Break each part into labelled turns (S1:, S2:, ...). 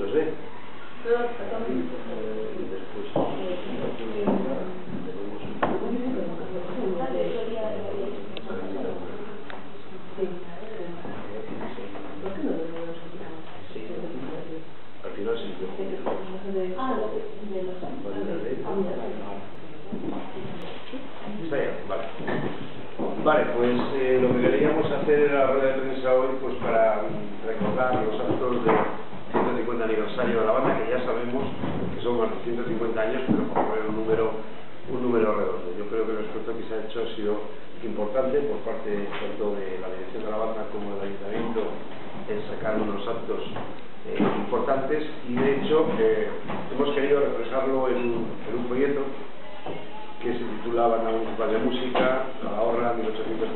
S1: se ve. Y después al final sí vale, pues lo que queríamos hacer en la rueda de prensa hoy, pues para recordar los actos del 150 aniversario de la banda, que ya sabemos que son más de 150 años, pero por poner un número redondo. Yo creo que el esfuerzo que se ha hecho ha sido importante por parte tanto de la dirección de la banda como del ayuntamiento en sacar unos actos importantes, y de hecho hemos querido reflejarlo en un folleto que se titula Banda Municipal de Música, Calahorra, 1856-2015.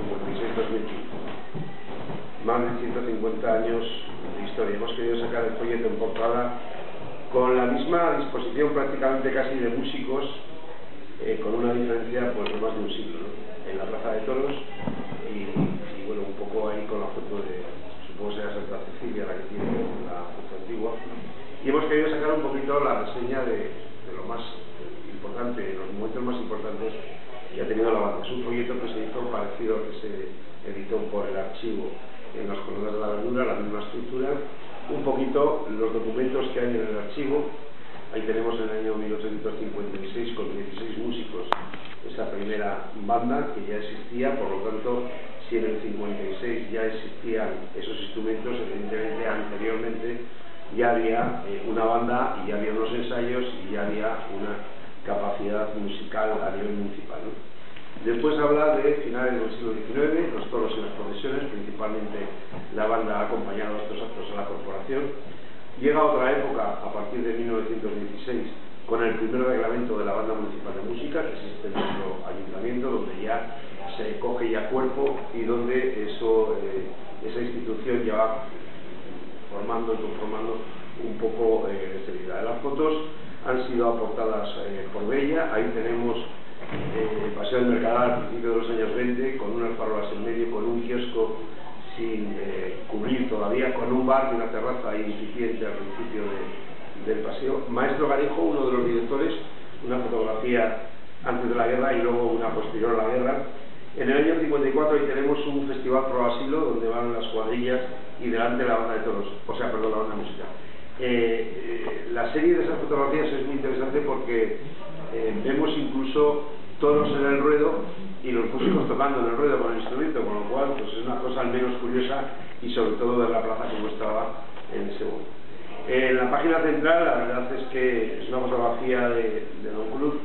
S1: Más de 150 años de historia. Hemos querido sacar el folleto en portada con la misma disposición prácticamente casi de músicos, con una diferencia pues de más de un siglo, ¿no? En la Plaza de Toros y bueno, un poco ahí con la foto de, supongo que será Santa Cecilia la que tiene la foto antigua, y hemos querido sacar un poquito la reseña de lo más importante, los momentos más importantes que ha tenido la banda. Es un folleto que se hizo parecido al que se editó por el archivo en las Columnas de la Verdura, la misma estructura, un poquito los documentos que hay en el archivo. Ahí tenemos en el año 1856 con 16 músicos esa primera banda que ya existía, por lo tanto, si en el 56 ya existían esos instrumentos, evidentemente anteriormente ya había una banda y ya había unos ensayos y ya había una capacidad musical a nivel municipal, ¿no? Después habla de finales del siglo XIX, los toros y las procesiones, principalmente la banda ha acompañado estos actos a la corporación. Llega otra época, a partir de 1916, con el primer reglamento de la Banda Municipal de Música, que existe en nuestro ayuntamiento, donde ya se coge ya cuerpo y donde esa institución ya va formando y conformando un poco de seriedad. Las fotos han sido aportadas por Bella. Ahí tenemos Paseo del Mercadal al principio de los años 20, con unas farolas en medio, con un kiosco sin cubrir todavía, con un bar y una terraza ahí incipiente al principio del paseo. Maestro Garejo, uno de los directores, una fotografía antes de la guerra y luego una posterior a la guerra. En el año 54 ahí tenemos un festival pro asilo donde van las cuadrillas y delante la banda de toros, la banda musical. La serie de esas fotografías es muy interesante porque vemos incluso toros en el ruedo y los músicos tocando en el ruedo con el instrumento, con lo cual pues es una cosa al menos curiosa, y sobre todo ver la plaza como estaba en ese momento. En la página central la verdad es que es una fotografía de Don Cruz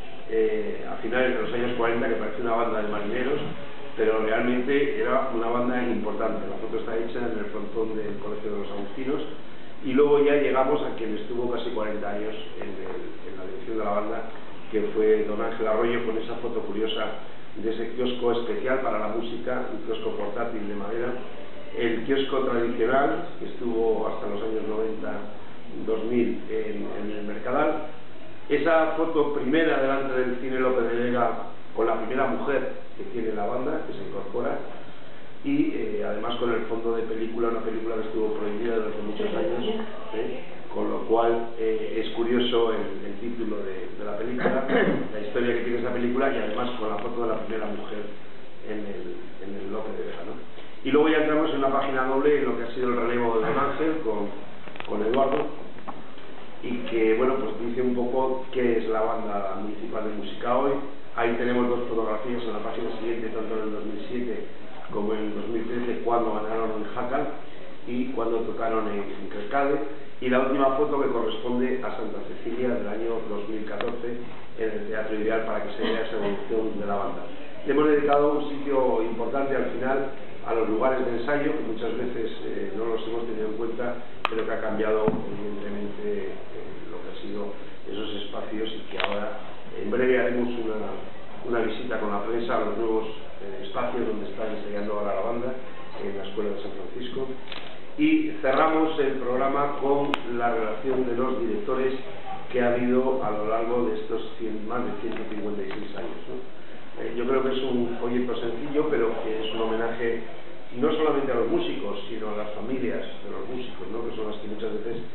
S1: a finales de los años 40, que parece una banda de marineros, pero realmente era una banda importante. La foto está hecha en el frontón del Colegio de los Agustinos, y luego ya llegamos a quien estuvo casi 40 años en la dirección de la banda, que fue don Ángel Arroyo, con esa foto curiosa de ese kiosco especial para la música, un kiosco portátil de madera, el kiosco tradicional que estuvo hasta los años 90-2000 en el Mercadal, esa foto primera delante del Cine López de Vega con la primera mujer que tiene la banda, que se incorpora, y además con el fondo de película, una película que estuvo prohibida durante muchos años, con lo cual es curioso el título de la película, la historia que tiene esa película, y además con la foto de la primera mujer en el López de Vega, ¿no? Y luego ya entramos en una página doble en lo que ha sido el relevo de Don Ángel con Eduardo, y que bueno, pues dice un poco qué es la Banda Municipal de Música hoy. Ahí tenemos dos fotografías en la página siguiente, tanto en el 2007 como en el 2013, cuando ganaron en Jacal y cuando tocaron en Crezcade, y la última foto que corresponde a Santa Cecilia del año 2014 en el Teatro Ideal, para que se vea esa evolución de la banda. Le hemos dedicado un sitio importante al final a los lugares de ensayo, que muchas veces no los hemos tenido en cuenta, pero que ha cambiado evidentemente lo que ha sido esos espacios, y que ahora en breve haremos una visita con la prensa a los nuevos espacios donde está ensayando ahora la banda, en la Escuela de San Francisco. Y cerramos el programa con la relación de los directores que ha habido a lo largo de estos más de 156 años, ¿no? Yo creo que es un folleto sencillo, pero que es un homenaje no solamente a los músicos, sino a las familias de los músicos, ¿no? Que son las que muchas veces han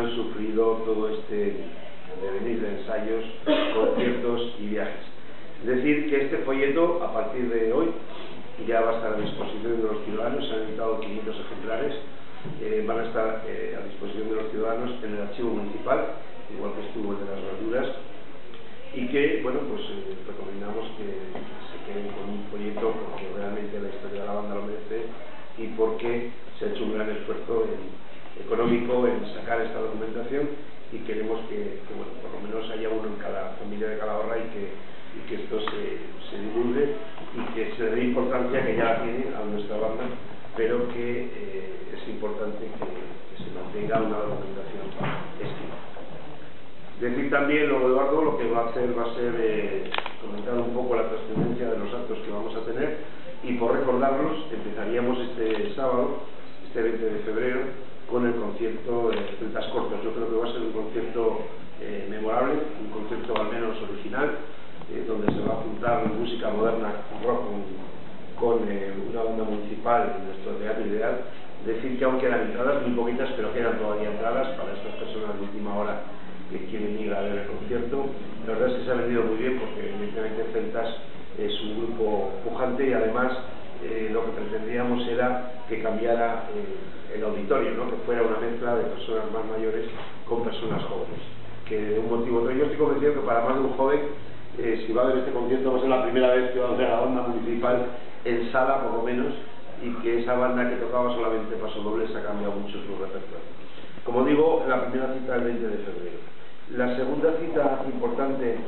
S1: han sufrido todo este devenir de ensayos, conciertos y viajes. Es decir, que este folleto, a partir de hoy, ya va a estar a disposición de los ciudadanos. Se han editado 500 ejemplares, van a estar a disposición de los ciudadanos en el archivo municipal, igual que estuvo el de las verduras, y que, bueno, pues recomendamos que se queden con un folleto porque realmente la historia de la banda lo merece y porque se ha hecho un gran esfuerzo económico en sacar esta documentación, y queremos que bueno, por lo menos haya uno en cada familia de Calahorra y que esto se divulgue y que se le dé importancia, que ya la tiene a nuestra banda, pero que es importante que se mantenga una documentación escrita. Decir también, luego Eduardo, lo que va a hacer comentar un poco la trascendencia de los actos que vamos a tener, y por recordarlos empezaríamos este sábado, este 20 de febrero, con el concierto de Celtas Cortos. Yo creo que va a ser un concierto memorable, un concierto al menos original, donde se va a juntar música moderna, rock, con una banda municipal en nuestro teatro ideal. Decir que aún quedan entradas, muy poquitas, pero quedan todavía entradas para estas personas de última hora que quieren ir a ver el concierto. La verdad es que se ha vendido muy bien porque evidentemente Celtas es un grupo pujante, y además lo que pretendíamos era que cambiara el auditorio, ¿no? Que fuera una mezcla de personas más mayores con personas jóvenes, que de un motivo otro. Yo estoy convencido que para más de un joven, si va a ver este concierto, va a ser la primera vez que va a ver a la banda municipal en sala, por lo menos, y que esa banda que tocaba solamente pasodobles ha cambiado mucho su repertorio. Como digo, la primera cita el 20 de febrero. La segunda cita importante...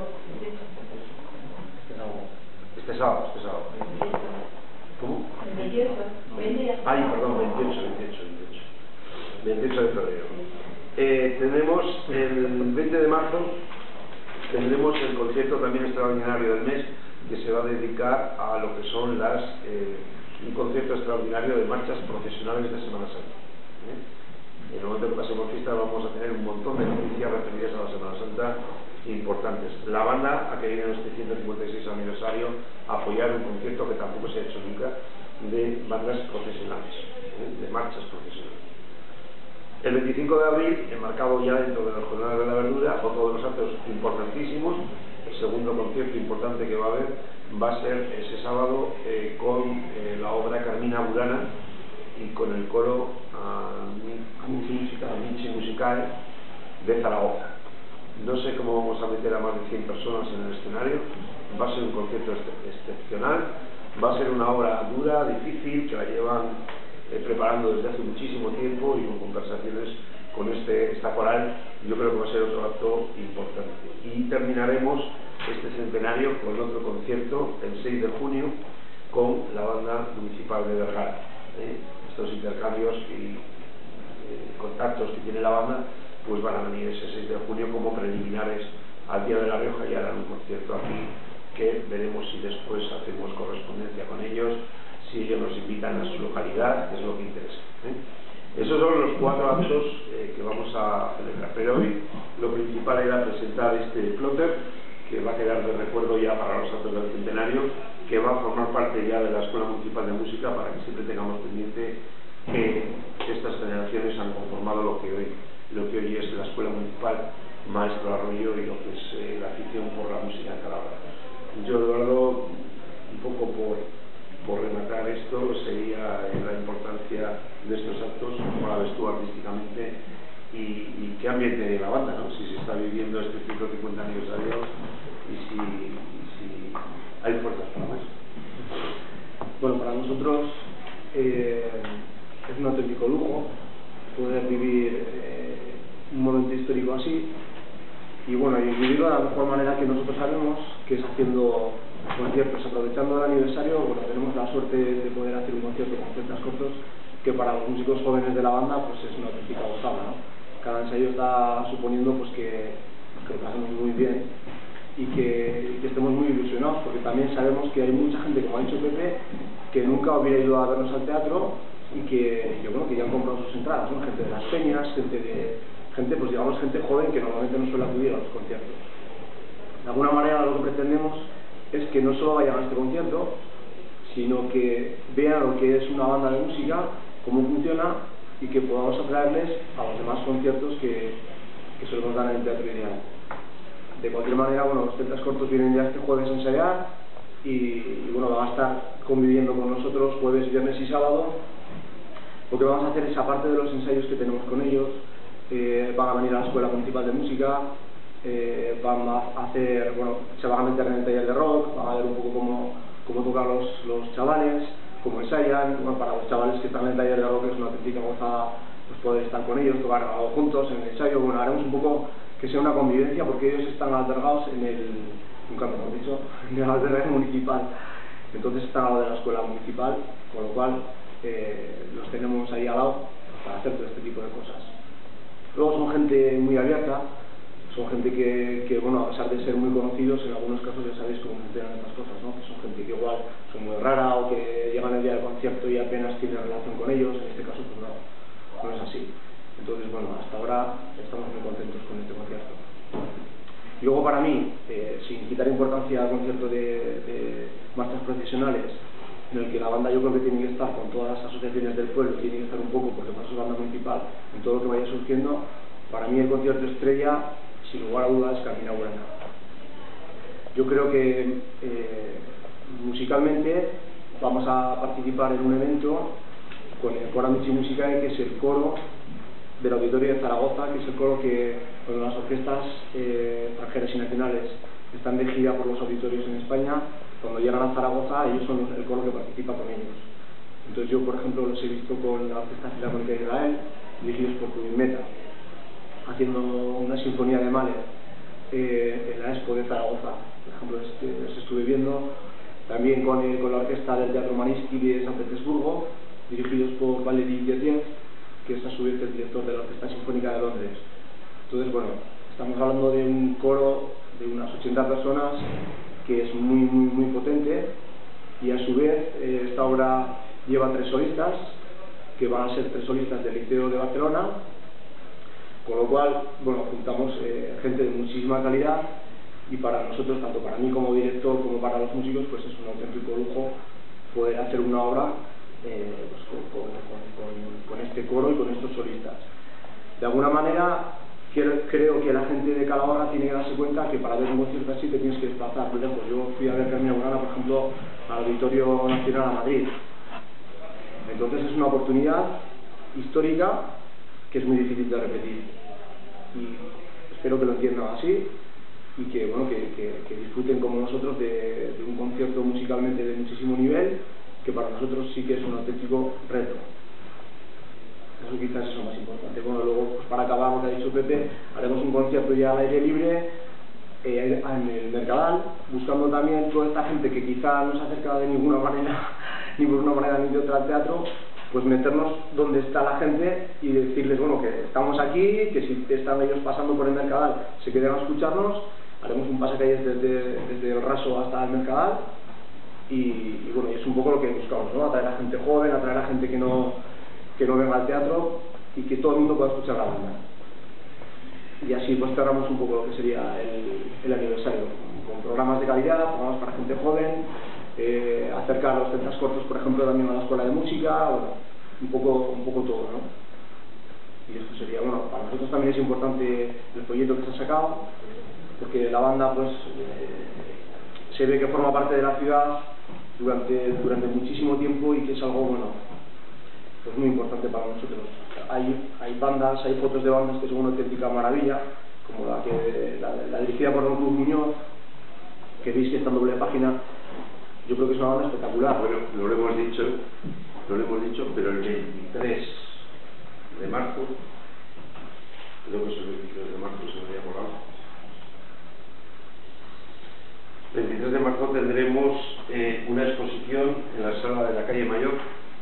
S1: Este sábado. ¿Cómo?
S2: El 28.
S1: Ay, perdón, 28 de febrero. Tenemos el 20 de marzo, tendremos el concierto también extraordinario del mes, que se va a dedicar a lo que son un concierto extraordinario de marchas profesionales de Semana Santa. En el momento que pasemos fiesta vamos a tener un montón de noticias referidas a la Semana Santa importantes. La banda ha querido en este 156 aniversario apoyar un concierto que tampoco se ha hecho nunca, de bandas profesionales, de marchas profesionales. El 25 de abril, enmarcado ya dentro de las jornadas de la verdura, otro de los actos importantísimos, el segundo concierto importante que va a haber, va a ser ese sábado con la obra Carmina Burana y con el coro Amici Musicae de Zaragoza. No sé cómo vamos a meter a más de 100 personas en el escenario. Va a ser un concierto excepcional, va a ser una obra dura, difícil, que la llevan preparando desde hace muchísimo tiempo, y con conversaciones con esta coral. Yo creo que va a ser otro acto importante. Y terminaremos este centenario con otro concierto el 6 de junio con la banda municipal de Vergara. Estos intercambios y contactos que tiene la banda pues van a venir ese 6 de junio como preliminares al Día de La Rioja, y harán un concierto aquí que veremos si después hacemos correspondencia con ellos, si ellos nos invitan a su localidad, que es lo que interesa. Esos son los 4 actos que vamos a celebrar, pero hoy lo principal era presentar este plotter, que va a quedar de recuerdo ya para los actos del centenario, que va a formar parte ya de la Escuela Municipal de Música, para que siempre tengamos pendiente que estas generaciones han conformado lo que hoy es la Escuela Municipal Maestro Arroyo, y lo que es la afición por la música en Calahorra. Yo, Eduardo, un poco por rematar esto, sería la importancia de estos actos, como la ves tú artísticamente, y qué ambiente de la banda, ¿no? Si se está viviendo este 150 aniversario y si hay fuerzas para más.
S3: Bueno, para nosotros es un auténtico lujo poder vivir un momento histórico así, y bueno, y vivirlo de la mejor manera que nosotros sabemos, que es haciendo conciertos. Aprovechando el aniversario, bueno, tenemos la suerte de poder hacer un concierto con Celtas Cortos, que para los músicos jóvenes de la banda pues es una auténtica gozada, ¿no? Cada ensayo está suponiendo pues que lo pasemos muy bien y que estemos muy ilusionados, porque también sabemos que hay mucha gente, como ha dicho Pepe, que nunca hubiera ido a vernos al teatro y que bueno, que ya han comprado sus entradas, ¿no? Gente de las peñas, gente pues digamos gente joven que normalmente no suele acudir a los conciertos. De alguna manera lo que pretendemos es que no solo vayan a este concierto, sino que vean lo que es una banda de música, cómo funciona, y que podamos atraerles a los demás conciertos que solemos dar en el Teatro Ideal. De cualquier manera, bueno, los teatros cortos vienen ya este jueves a ensayar y bueno, van a estar conviviendo con nosotros jueves, viernes y sábado. Lo que vamos a hacer es, aparte de los ensayos que tenemos con ellos, van a venir a la Escuela Municipal de Música, van a hacer, bueno, se van a meter en el taller de rock, van a ver un poco cómo tocan los chavales, cómo ensayan. Bueno, para los chavales que están en el taller de rock es una auténtica gozada pues poder estar con ellos, tocar algo juntos en el ensayo. Bueno, haremos un poco que sea una convivencia, porque ellos están albergados en el, nunca me lo he dicho, en el albergue municipal. Entonces están al lado de la escuela municipal, con lo cual los tenemos ahí al lado para hacer todo este tipo de cosas. Luego son gente muy abierta, son gente que bueno, a pesar de ser muy conocidos, en algunos casos ya sabéis cómo funcionan estas cosas, ¿no? Que son gente que igual son muy rara o que llegan el día del concierto y apenas tienen relación con ellos. En este caso pues no es así. Entonces, bueno, hasta ahora estamos muy contentos con este concierto. Y luego, para mí, sin quitar importancia al concierto de marchas profesionales, en el que la banda yo creo que tiene que estar con todas las asociaciones del pueblo, tiene que estar un poco, porque por eso es banda municipal, en todo lo que vaya surgiendo. Para mí el concierto estrella, sin lugar a dudas, es Carmina Burana. Yo creo que musicalmente vamos a participar en un evento con el coro Amici Musicae, que es el coro del Auditorio de Zaragoza, que es el coro que, cuando las orquestas extranjeras y nacionales están de gira por los auditorios en España, cuando llegan a Zaragoza, ellos son el coro que participa con ellos. Entonces yo, por ejemplo, los he visto con la Orquesta Filarmónica de Israel, dirigidos por Rubin Meta, haciendo una sinfonía de Mahler en la Expo de Zaragoza. Por ejemplo, los estuve viendo también con la orquesta del Teatro Mariinsky de San Petersburgo, dirigidos por Valery Gergiev, que es a su vez el director de la Orquesta Sinfónica de Londres. Entonces, bueno, estamos hablando de un coro de unas 80 personas que es muy potente, y a su vez esta obra lleva 3 solistas, que van a ser 3 solistas del Liceo de Barcelona, con lo cual, bueno, juntamos gente de muchísima calidad, y para nosotros, tanto para mí como director como para los músicos, pues es un auténtico lujo poder hacer una obra pues con este coro y con estos solistas. De alguna manera, creo que la gente de Calahorra tiene que darse cuenta que para ver un concierto así te tienes que desplazar muy lejos. Yo fui a ver Carmina Burana, por ejemplo, al Auditorio Nacional a Madrid. Entonces es una oportunidad histórica que es muy difícil de repetir, y espero que lo entiendan así y que, bueno, que disfruten como nosotros de un concierto musicalmente de muchísimo nivel, que para nosotros sí que es un auténtico reto. Eso quizás es lo más importante. Bueno, luego, pues para acabar, lo que ha dicho Pepe, haremos un concierto ya al aire libre en el Mercadal, buscando también toda esta gente que quizá no se acerca de ninguna manera ni de otra al teatro, pues meternos donde está la gente y decirles, bueno, que estamos aquí, que si están ellos pasando por el Mercadal se queden a escucharnos. Haremos un pasacalles desde el Raso hasta el Mercadal, y bueno, es un poco lo que buscamos, ¿no? Atraer a gente joven, atraer a gente que no venga al teatro, y que todo el mundo pueda escuchar la banda. Y así pues cerramos un poco lo que sería el aniversario, con programas de calidad, programas para gente joven, acercar los teatros cortos, por ejemplo, también a la escuela de música, bueno, un poco todo, ¿no? Y esto sería, bueno, para nosotros también es importante el folleto que se ha sacado, porque la banda pues se ve que forma parte de la ciudad durante muchísimo tiempo, y que es algo, bueno, pues muy importante para nosotros. Hay bandas, hay fotos de bandas que son una auténtica maravilla, como la dirigida por Don Cruz Muñoz, que veis que está en doble página. Yo creo que es una banda espectacular.
S1: Bueno, no lo hemos dicho, pero el 23 de marzo, creo que es el 23 de marzo, se me había acordado. El 23 de marzo tendremos una exposición en la sala de la calle Mayor.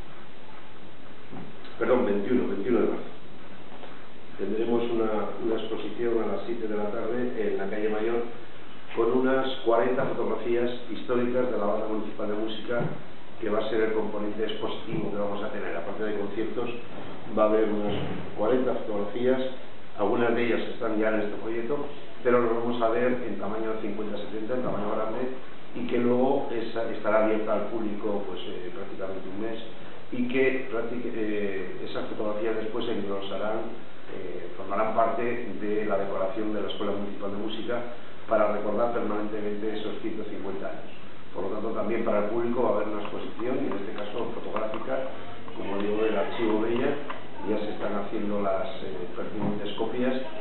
S1: Perdón, 21 de marzo. Tendremos una exposición a las 7 de la tarde en la calle Mayor, con unas 40 fotografías históricas de la Banda Municipal de Música, que va a ser el componente expositivo que vamos a tener. Aparte de conciertos, va a haber unas 40 fotografías, algunas de ellas están ya en este folleto, pero lo vamos a ver en tamaño 50-70, en tamaño grande, y que luego estará abierta al público pues prácticamente un mes, y que esas fotografías después se engrosarán, formarán parte de la decoración de la Escuela Municipal de Música para recordar permanentemente esos 150 años. Por lo tanto, también para el público va a haber una exposición, y en este caso fotográfica, como digo, del Archivo Bella. Ya se están haciendo las pertinentes copias